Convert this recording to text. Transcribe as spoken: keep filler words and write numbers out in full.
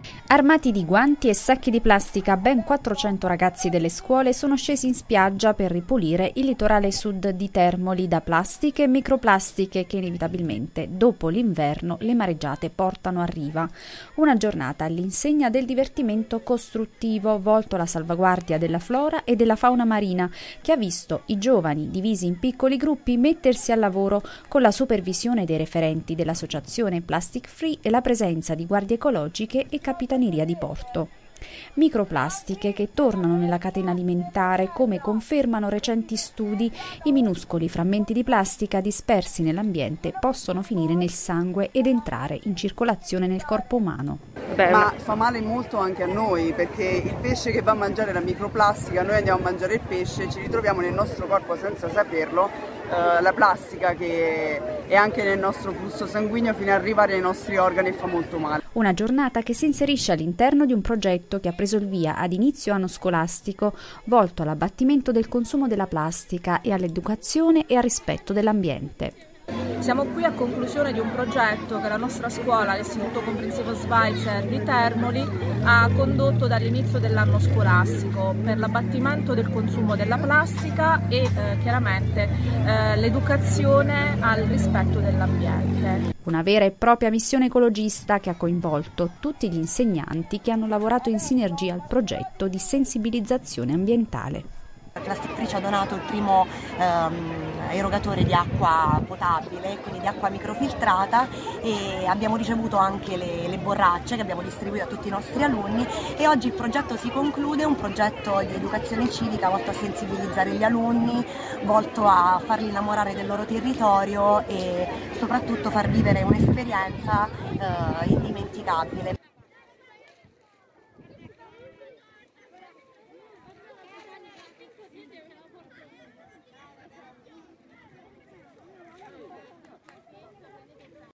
Armati di guanti e sacchi di plastica, ben quattrocento ragazzi delle scuole sono scesi in spiaggia per ripulire il litorale sud di Termoli da plastiche e microplastiche che inevitabilmente, dopo l'inverno, le mareggiate portano a riva. Una giornata all'insegna del divertimento costruttivo volto alla salvaguardia della flora e della fauna marina, che ha visto i giovani, divisi in piccoli gruppi, mettersi al lavoro con la supervisione dei referenti dell'associazione Plastic Free e la presenza di guardie ecologiche e capitaneria di porto. Microplastiche che tornano nella catena alimentare, come confermano recenti studi. I minuscoli frammenti di plastica dispersi nell'ambiente possono finire nel sangue ed entrare in circolazione nel corpo umano. Ma fa male molto anche a noi, perché il pesce che va a mangiare la microplastica, noi andiamo a mangiare il pesce, ci ritroviamo nel nostro corpo senza saperlo eh, la plastica che è anche nel nostro flusso sanguigno fino ad arrivare ai nostri organi e fa molto male. Una giornata che si inserisce all'interno di un progetto che ha preso il via ad inizio anno scolastico, volto all'abbattimento del consumo della plastica e all'educazione e al rispetto dell'ambiente. Siamo qui a conclusione di un progetto che la nostra scuola, l'Istituto Comprensivo Schweitzer di Termoli, ha condotto dall'inizio dell'anno scolastico per l'abbattimento del consumo della plastica e eh, chiaramente eh, l'educazione al rispetto dell'ambiente. Una vera e propria missione ecologista che ha coinvolto tutti gli insegnanti che hanno lavorato in sinergia al progetto di sensibilizzazione ambientale. Plastic Free ci ha donato il primo ehm, erogatore di acqua potabile, quindi di acqua microfiltrata, e abbiamo ricevuto anche le, le borracce che abbiamo distribuito a tutti i nostri alunni, e oggi il progetto si conclude, un progetto di educazione civica volto a sensibilizzare gli alunni, volto a farli innamorare del loro territorio e soprattutto far vivere un'esperienza eh, indimenticabile.